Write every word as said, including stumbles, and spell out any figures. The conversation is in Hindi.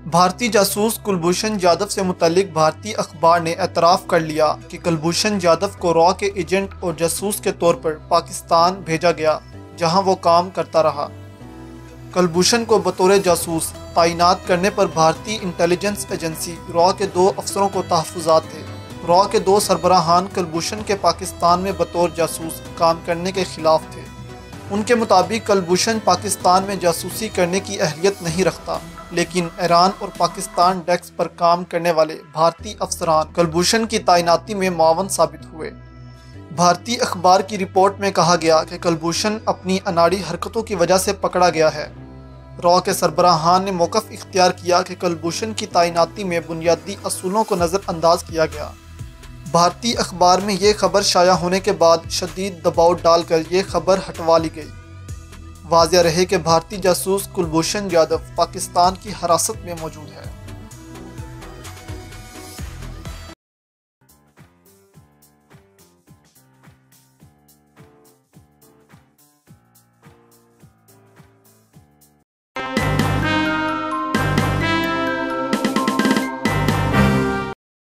भारतीय जासूस कुलभूषण जाधव से मुतल्लिक भारतीय अखबार ने एतराफ़ कर लिया कि कुलभूषण जाधव को रॉ के एजेंट और जासूस के तौर पर पाकिस्तान भेजा गया, जहां वो काम करता रहा। कुलभूषण को बतौर जासूस तैनात करने पर भारतीय इंटेलिजेंस एजेंसी रॉ के दो अफसरों को तहफ़्फ़ुज़ात थे। रॉ के दो सरबराहान कुलभूषण के पाकिस्तान में बतौर जासूस काम करने के खिलाफ थे। उनके मुताबिक कुलभूषण पाकिस्तान में जासूसी करने की अहलियत नहीं रखता, लेकिन ईरान और पाकिस्तान डेस्क पर काम करने वाले भारतीय अफसरान कुलभूषण की तैनाती में मुआवन साबित हुए। भारतीय अखबार की रिपोर्ट में कहा गया कि कुलभूषण अपनी अनाड़ी हरकतों की वजह से पकड़ा गया है। रॉ के सरबराहान ने मौक़िफ़ इख्तियार किया कि कुलभूषण की तैनाती में बुनियादी असूलों को नज़रअंदाज किया गया। भारतीय अखबार में ये खबर शाया होने के बाद शदीद दबाव डालकर ये खबर हटवा ली गई। वाज़ेह रहे कि भारतीय जासूस कुलभूषण जाधव पाकिस्तान की हिरासत में मौजूद है।